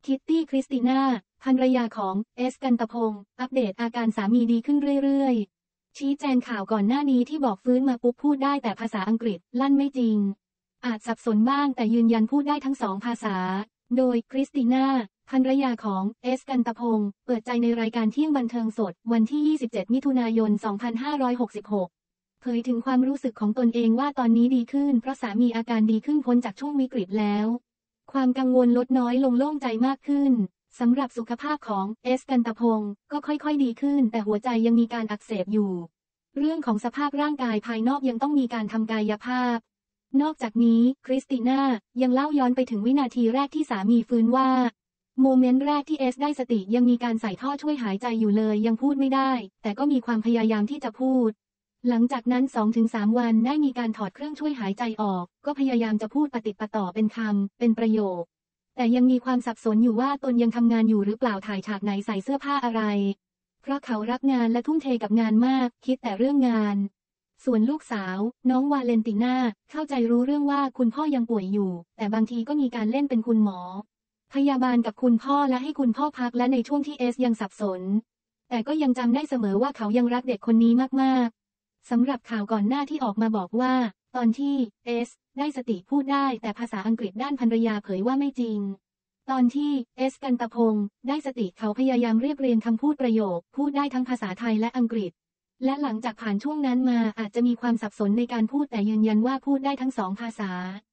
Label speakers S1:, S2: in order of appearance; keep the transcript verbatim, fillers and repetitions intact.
S1: คิตตี้คริสติน่าภรรยาของเอสกันตพงศ์อัปเดตอาการสามีดีขึ้นเรื่อยๆชี้แจงข่าวก่อนหน้านี้ที่บอกฟื้นมาปุ๊บพูดได้แต่ภาษาอังกฤษลั่นไม่จริงอาจสับสนบ้างแต่ยืนยันพูดได้ทั้งสองภาษาโดยคริสติน่าภรรยาของเอสกันตพงศ์เปิดใจในรายการเที่ยงบันเทิงสดวันที่ยี่สิบเจ็ดมิถุนายนสองพันห้าร้อยหกสิบหกเผยถึงความรู้สึกของตนเองว่าตอนนี้ดีขึ้นเพราะสามีอาการดีขึ้นพ้นจากช่วงวิกฤตแล้วความกังวลลดน้อยลงโล่งใจมากขึ้นสำหรับสุขภาพของเอสกันตพงศ์ก็ค่อยๆดีขึ้นแต่หัวใจยังมีการอักเสบอยู่เรื่องของสภาพร่างกายภายนอกยังต้องมีการทำกายภาพนอกจากนี้คริสติน่ายังเล่าย้อนไปถึงวินาทีแรกที่สามีฟื้นว่าโมเมนต์แรกที่เอสได้สติยังมีการใส่ท่อช่วยหายใจอยู่เลยยังพูดไม่ได้แต่ก็มีความพยายามที่จะพูดหลังจากนั้น สองถึงสาม วันได้มีการถอดเครื่องช่วยหายใจออกก็พยายามจะพูดปฏิดปะต่อเป็นคำเป็นประโยคแต่ยังมีความสับสนอยู่ว่าตนยังทำงานอยู่หรือเปล่าถ่ายฉากไหนใส่เสื้อผ้าอะไรเพราะเขารักงานและทุ่มเทกับงานมากคิดแต่เรื่องงานส่วนลูกสาวน้องวาเลนติน่าเข้าใจรู้เรื่องว่าคุณพ่อยังป่วยอยู่แต่บางทีก็มีการเล่นเป็นคุณหมอพยาบาลกับคุณพ่อและให้คุณพ่อพักและในช่วงที่เอสยังสับสนแต่ก็ยังจำได้เสมอว่าเขายังรักเด็กคนนี้มากๆสำหรับข่าวก่อนหน้าที่ออกมาบอกว่าตอนที่เอสได้สติพูดได้แต่ภาษาอังกฤษด้านภรรยาเผยว่าไม่จริงตอนที่เอสกันตพงศ์ได้สติเขาพยายามเรียบเรียงคำพูดประโยคพูดได้ทั้งภาษาไทยและอังกฤษและหลังจากผ่านช่วงนั้นมาอาจจะมีความสับสนในการพูดแต่ยืนยันว่าพูดได้ทั้งสองภาษา